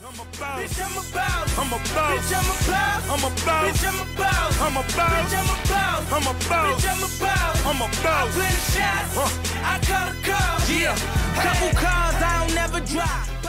I'm about. Bitch, I'm about. I'm about. Bitch, I'm about. I'm about. Bitch, I'm about. I'm about. Bitch, I'm about. I'm about. Bitch, I'm about. I'm about. I play the shots. I call the calls. Yeah. Couple cars I don't never drive.